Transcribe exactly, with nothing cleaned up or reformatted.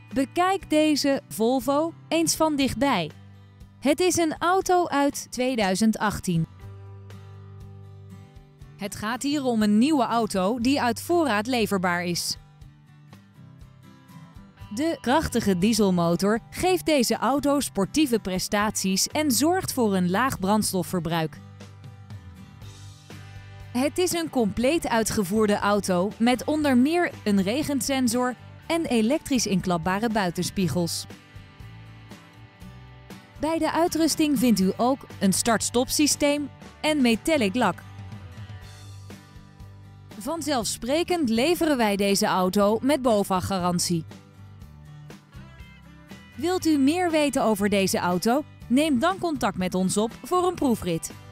Bekijk deze Volvo eens van dichtbij. Het is een auto uit tweeduizend achttien. Het gaat hier om een nieuwe auto die uit voorraad leverbaar is. De krachtige dieselmotor geeft deze auto sportieve prestaties en zorgt voor een laag brandstofverbruik. Het is een compleet uitgevoerde auto met onder meer een regensensor en elektrisch inklapbare buitenspiegels. Bij de uitrusting vindt u ook een start-stop systeem en metallic lak. Vanzelfsprekend leveren wij deze auto met BOVAG-garantie. Wilt u meer weten over deze auto? Neem dan contact met ons op voor een proefrit.